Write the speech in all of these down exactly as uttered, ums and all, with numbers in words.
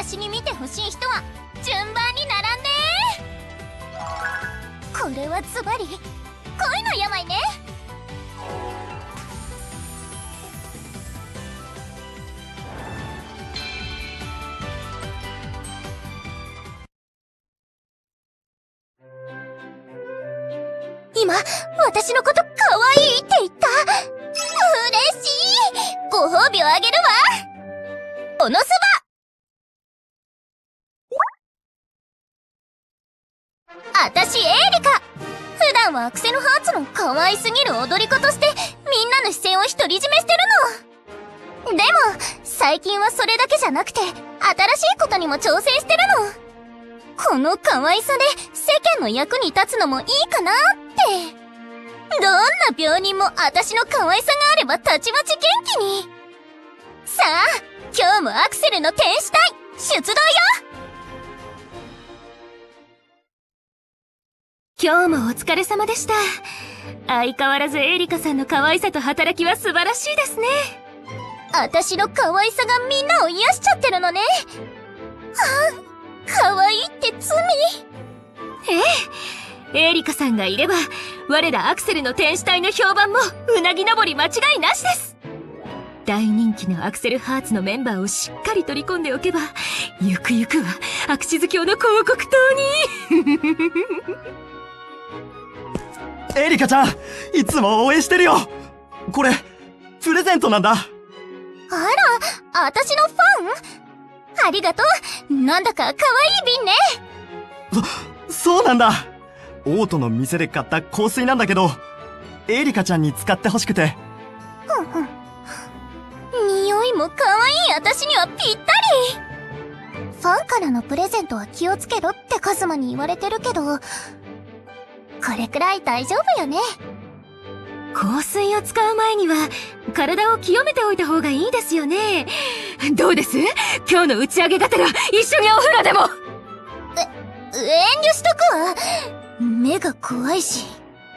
私に見てほしい人は順番に並んで。これはズバリ恋の病ね。今私のこと可愛いって言った。嬉しい。ご褒美をあげるわ。このそば。あたしエーリカ。普段はアクセルハーツの可愛すぎる踊り子としてみんなの視線を独り占めしてるの。でも最近はそれだけじゃなくて新しいことにも挑戦してるの。この可愛さで世間の役に立つのもいいかなって。どんな病人も私の可愛さがあればたちまち元気に。さあ今日もアクセルの天使隊出動よ。 今日もお疲れ様でした。相変わらずエリカさんの可愛さと働きは素晴らしいですね。 私の可愛さがみんなを癒しちゃってるのね。はあ、可愛いって罪。 ええ、エリカさんがいれば我らアクセルの天使隊の評判もうなぎ登り間違いなしです。大人気のアクセルハーツのメンバーをしっかり取り込んでおけば、ゆくゆくはアクシズ教の広告塔にエリカちゃん、いつも応援してるよ。これプレゼントなんだ。 あら、私のファン？ありがとう。なんだか可愛い瓶ね。 そ、そうなんだ。オートの店で買った香水なんだけど、エリカちゃんに使ってほしくて。 ふんふん。匂いも可愛い私にはぴったり。ファンからのプレゼントは気をつけろってカズマに言われてるけど、これくらい大丈夫よね。 香水を使う前には体を清めておいた方がいいですよね。どうです？今日の打ち上げがてら一緒にお風呂でも。 え、遠慮しとくわ。目が怖いし。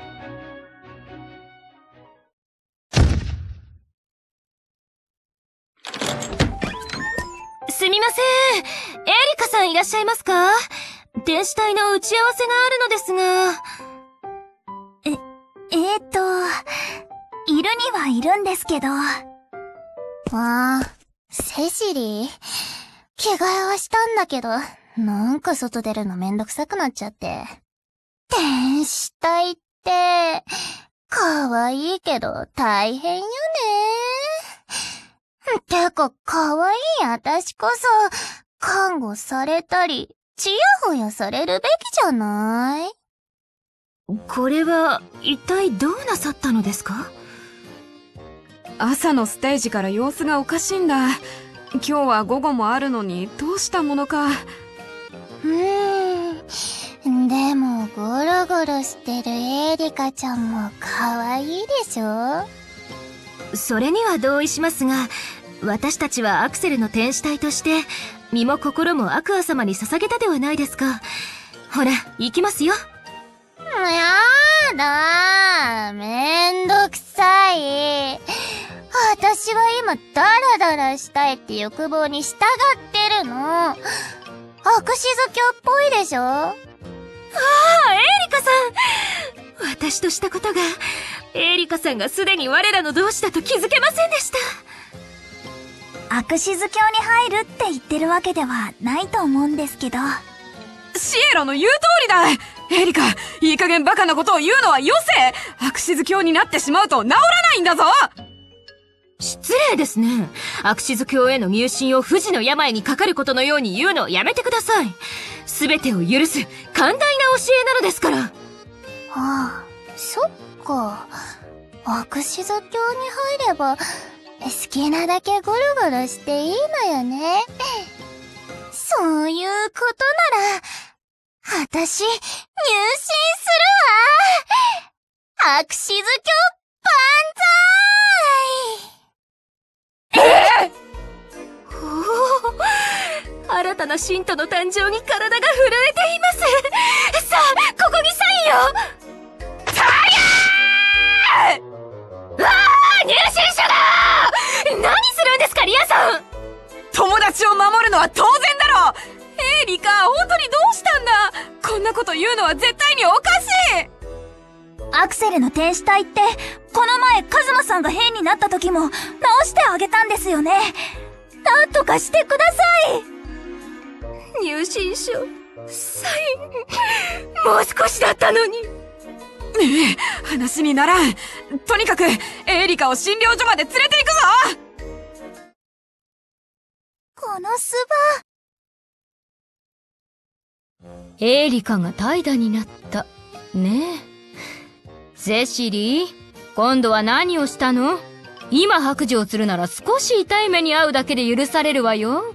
すみません。エリカさんいらっしゃいますか？天使隊の打ち合わせがあるのですが。 え、えーっと、いるにはいるんですけど。ああ、セシリー。着替えはしたんだけど、なんか外出るのめんどくさくなっちゃって。天使隊って、可愛いけど大変よね。てか、可愛い私こそ、看護されたり、ちやほやされるべきじゃない？ これは一体どうなさったのですか？ 朝のステージから様子がおかしいんだ。今日は午後もあるのにどうしたものか。 うーん。でも、ゴロゴロしてるエリカちゃんも可愛いでしょ？ それには同意しますが、私たちはアクセルの天使隊として、身も心もアクア様に捧げたではないですか。ほら、行きますよ。 やだー。めんどくさい。私は今ダラダラしたいって欲望に従ってるの。アクシズ教っぽいでしょ？ああ、 エリカさん。私としたことが、エリカさんがすでに我らの同志だと気づけませんでした。 アクシズ教に入るって言ってるわけではないと思うんですけど。 シエロの言う通りだ。エリカ、いい加減バカなことを言うのはよせ。アクシズ教になってしまうと治らないんだぞ。 失礼ですね。アクシズ教への入信を不治の病にかかることのように言うのをやめてください。すべてを許す寛大な教えなのですから。 ああ、そっか。アクシズ教に入れば、好きなだけゴロゴロしていいのよね。そういうことなら、私、入信するわ。アクシズ教万歳。 ええー、おお、新たな信徒の誕生に体が震えています。さあ、ここにサインを。タイヤー！わあ、入信者だ！何するんですか、リアさん！ 友達を守るのは当然だろエリカ、本当にどうしたんだ。こんなこと言うのは絶対におかしい。 アクセルの天使体って、この前カズマさんが変になった時も直してあげたんですよね。なんとかしてください。 入信書、サイン、もう少しだったのに。 ねえ、話にならん。とにかく、エリカを診療所まで連れて行くぞ。 このスエリカが怠惰になった。ねえ。セシリー、今度は何をしたの？今白状するなら少し痛い目に遭うだけで許されるわよ。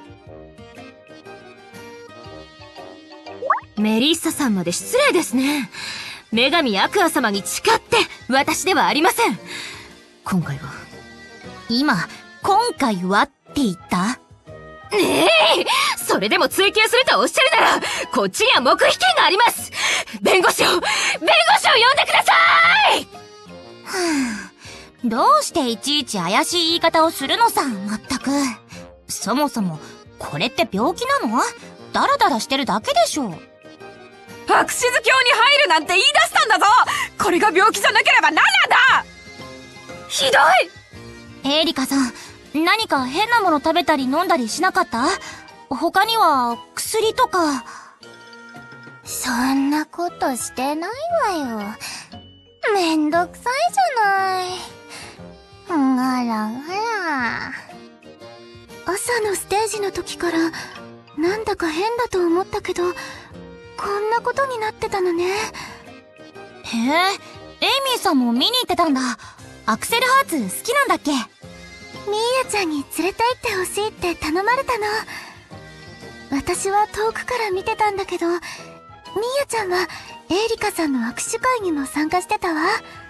メリッサさんまで失礼ですね。女神アクア様に誓って私ではありません。今回は。 今、今回はって言った？ ねえ、それでも追及するとおっしゃるなら、こっちには黙秘権があります。弁護士を、弁護士を呼んでください。 はぁ、どうしていちいち怪しい言い方をするのさ、まったく。そもそも、これって病気なの？ダラダラしてるだけでしょ。 白シズ教に入るなんて言い出したんだぞ。これが病気じゃなければ何なんだ。 ひどい。エリカさん、何か変なもの食べたり飲んだりしなかった？他には薬とか。そんなことしてないわよ。めんどくさいじゃない。あらあら。朝のステージの時からなんだか変だと思ったけど、こんなことになってたのね。へえ、エイミーさんも見に行ってたんだ。アクセルハーツ好きなんだっけ？ミーヤちゃんに連れて行ってほしいって頼まれたの。私は遠くから見てたんだけど、ミーヤちゃんはエリカさんの握手会にも参加してたわ。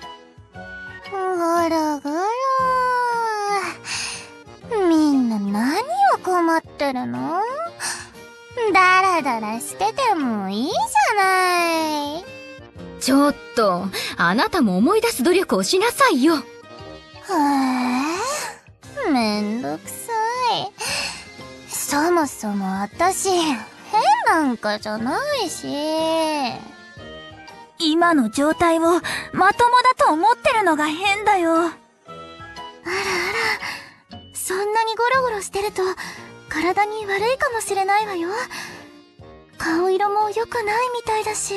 ぐるぐる。みんな何を困ってるの？ダラダラしててもいいじゃない。 ちょっと、あなたも思い出す努力をしなさいよ。 へえ、めんどくさい。そもそも私、変なんかじゃないし。今の状態をまともだと思ってるのが変だよ。あらあら、そんなにゴロゴロしてると体に悪いかもしれないわよ。顔色も良くないみたいだし。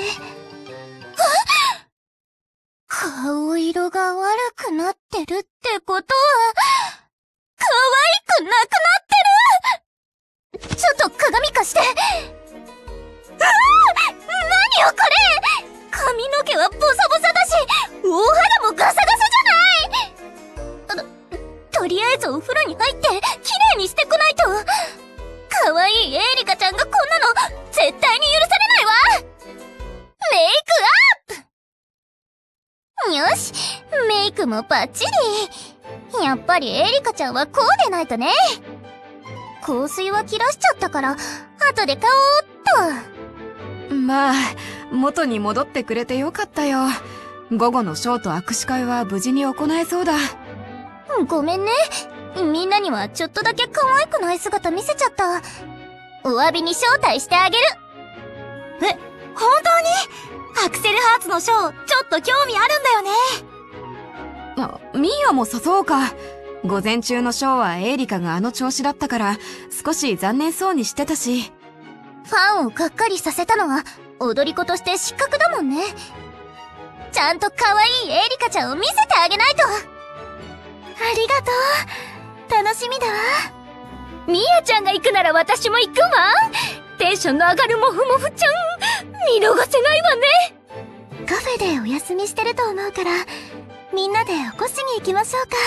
顔色が悪くなってるってことは、可愛くなくなってる。ちょっと鏡貸して。うわあ、何よこれ。髪の毛はボサボサだし、大肌もガサガサじゃない。と、とりあえずお風呂に入って綺麗にしてこないと。可愛いエリカちゃんがこんなの絶対に許されないわ。メイクアップ。よし、メイクもバッチリ。やっぱりエリカちゃんはこうでないとね。香水は切らしちゃったから後で買おうっと。 まあ、元に戻ってくれてよかったよ。午後のショーと握手会は無事に行えそうだ。 ごめんね。みんなにはちょっとだけ可愛くない姿見せちゃった。お詫びに招待してあげる。え、本当に？アクセルハーツのショー、ちょっと興味あるんだよね。 あ、ミーヤも誘おうか。午前中のショーはエーリカがあの調子だったから少し残念そうにしてたし。 ファンをがっかりさせたのは踊り子として失格だもんね。ちゃんと可愛いエリカちゃんを見せてあげないと。ありがとう。楽しみだわ。 ミヤちゃんが行くなら私も行くわ。テンションの上がるモフモフちゃん、見逃せないわね。 カフェでお休みしてると思うから、みんなで起こしに行きましょうか。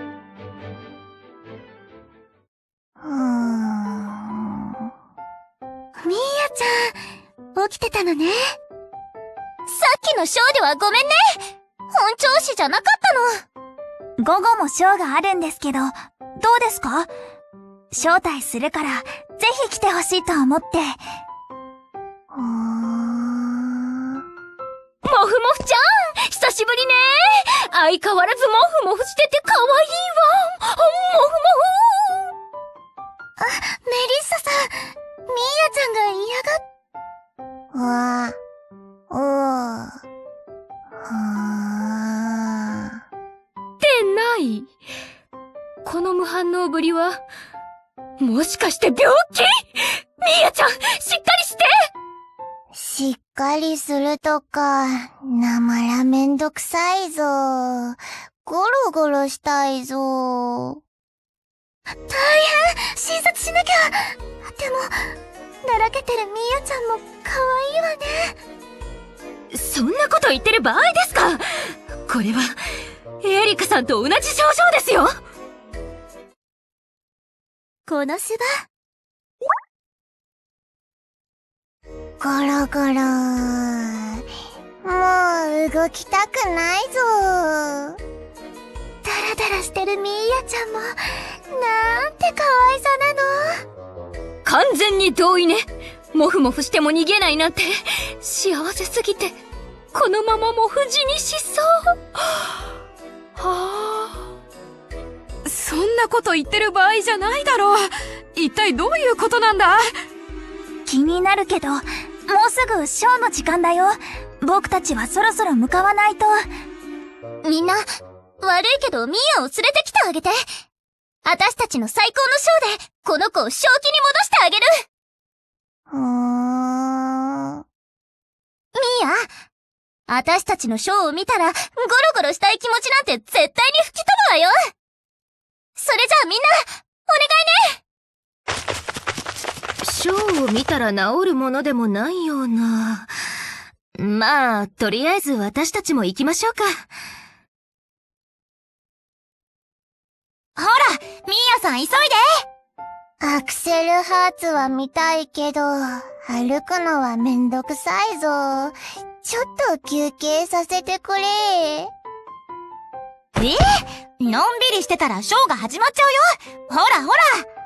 うーん。ミーヤちゃん、起きてたのね。さっきのショーではごめんね。本調子じゃなかったの。午後もショーがあるんですけど、どうですか？招待するから、ぜひ来てほしいと思って。うーん。 モフモフちゃん、久しぶりね。相変わらずモフモフしてて可愛いわ。モフモフ。 あ、メリッサさん、 無反応ぶりは、もしかして病気？ミーヤちゃん、しっかりして！ しっかりするとか、なまらめんどくさいぞ。ゴロゴロしたいぞ。大変！診察しなきゃ！でも、だらけてるミーヤちゃんも可愛いわね。 そんなこと言ってる場合ですか？これは、エリカさんと同じ症状ですよ！ このスバ。ゴロゴロ。もう動きたくないぞ。ダラダラしてるミーヤちゃんも、なんて可愛さなの。 完全に同意ね。モフモフしても逃げないなんて、幸せすぎて、このままも無事にしそう。はあ。 そんなこと言ってる場合じゃないだろう。一体どういうことなんだ？ 気になるけど、もうすぐショーの時間だよ。僕たちはそろそろ向かわないと。みんな、悪いけどミーヤを連れてきてあげて。私たちの最高のショーで、この子を正気に戻してあげる。うーん。ミーヤ、私たちのショーを見たら、ゴロゴロしたい気持ちなんて絶対に吹き飛ぶわよ。それじゃあみんな、お願いね。 ショーを見たら治るものでもないような。まあ、とりあえず私たちも行きましょうか。 ほら、ミーヤさん急いで。アクセルハーツは見たいけど、歩くのはめんどくさいぞ。ちょっと休憩させてくれ。えー、のんびりしてたらショーが始まっちゃうよ。ほらほ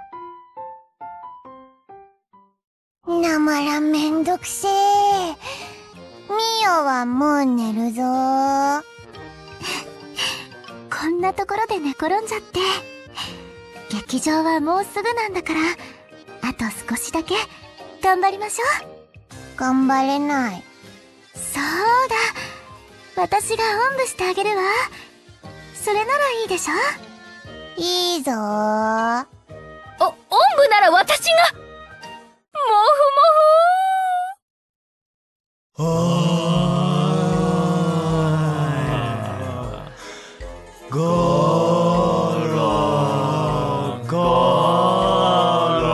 ら。なまらめんどくせー。ミーヤはもう寝るぞー。こんなところで寝転んじゃって。劇場はもうすぐなんだから、あと少しだけ頑張りましょう。頑張れない。そうだ。私がおんぶしてあげるわ。それならいいでしょ？いいぞー。 お、おんぶなら私が！もふもふー。 ゴロゴロ。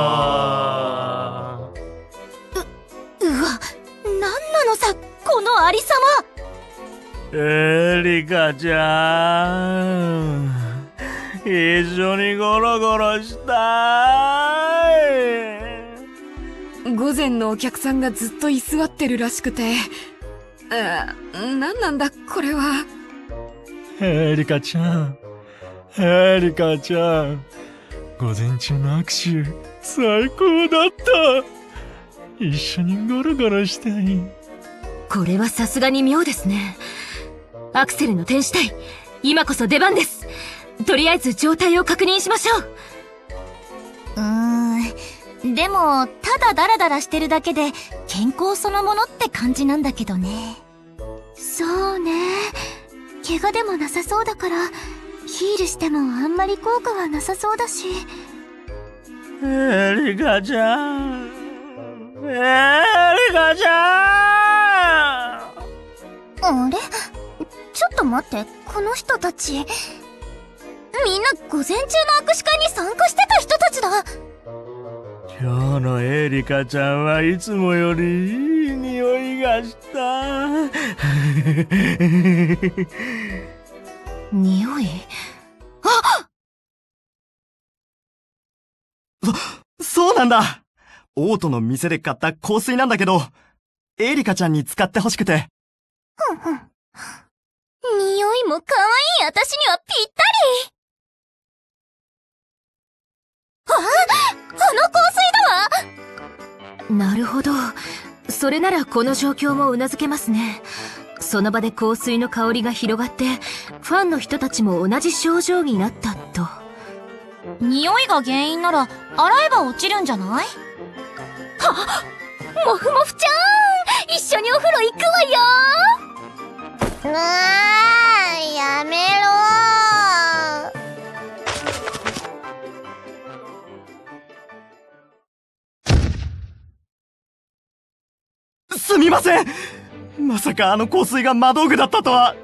う、うわ、なんなのさ、このありさま。 エリカちゃん、一緒にゴロゴロしたい。 午前のお客さんがずっと居座ってるらしくて。あ、なんなんだこれは。 エリカちゃん、エリカちゃん、午前中の握手最高だった。一緒にゴロゴロしたい。 これはさすがに妙ですね。アクセルの天使隊、今こそ出番です。とりあえず状態を確認しましょう。 うーん、でもただダラダラしてるだけで健康そのものって感じなんだけどね。そうね、怪我でもなさそうだからヒールしてもあんまり効果はなさそうだし。 エリカちゃん、エリカちゃん。 あれ？ちょっと待って、この人たち。みんな午前中の握手会に参加してた人たちだ。 今日のエリカちゃんはいつもよりいい匂いがした。 匂い？ あ！そ、そうなんだ。オートの店で買った香水なんだけど、エリカちゃんに使ってほしくて。 ふんふん。匂いも可愛い私にはぴったり。あ、あの香水だわ。 なるほど。それならこの状況も頷けますね。その場で香水の香りが広がって、ファンの人たちも同じ症状になったと。 匂いが原因なら、洗えば落ちるんじゃない？ はっ！もふもふちゃん！一緒にお風呂行くわよ！ うわー、やめろー。 すみません。まさかあの香水が魔道具だったとは。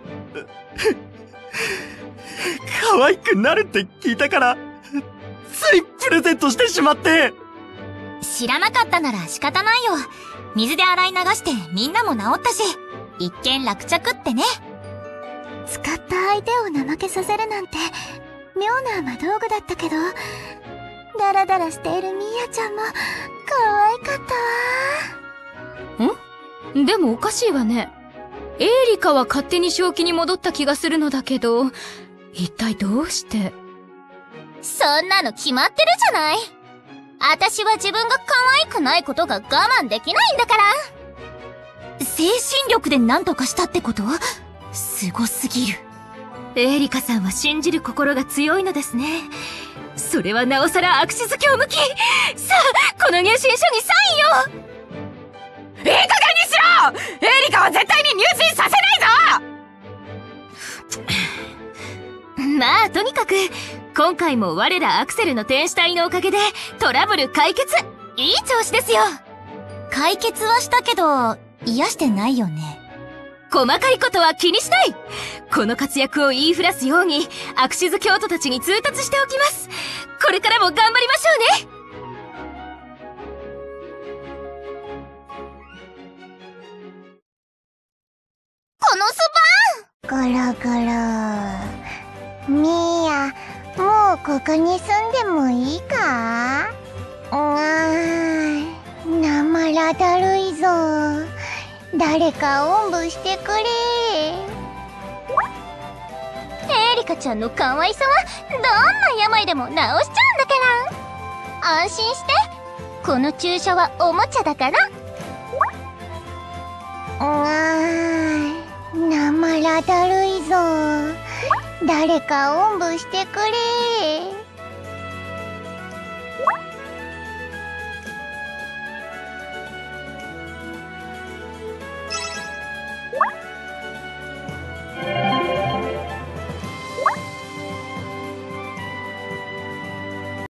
可愛くなるって聞いたから、ついプレゼントしてしまって。 知らなかったなら仕方ないよ。水で洗い流してみんなも治ったし、一件落着ってね。使った相手を怠けさせるなんて妙な魔道具だったけど、ダラダラしているミーヤちゃんも可愛かったわ。 ん？でもおかしいわね。エーリカは勝手に正気に戻った気がするのだけど、一体どうして？ そんなの決まってるじゃない。私は自分が可愛くないことが我慢できないんだから。精神力で何とかしたってこと？すごすぎる。 エーリカさんは信じる心が強いのですね。それはなおさらアクシズ教向き。さあ、この入信書にサインを。 いい加減にしろ！エーリカは絶対に入信させないぞ！ まあ、とにかく、今回も我らアクセルの天使隊のおかげでトラブル解決。いい調子ですよ。 解決はしたけど、癒してないよね。 細かいことは気にしない。この活躍を言いふらすように、アクシズ教徒たちに通達しておきます。これからも頑張りましょうね。 このスパン！ゴロゴロ。ミーヤ、もうここに住んでもいいか？うーん、なまらだるいぞ。誰かおんぶしてくれ。エーリカちゃんの可愛さはどんな病でも治しちゃうんだから。安心して。この注射はおもちゃだから。うーん、なまらだるいぞ。誰かおんぶしてくれ。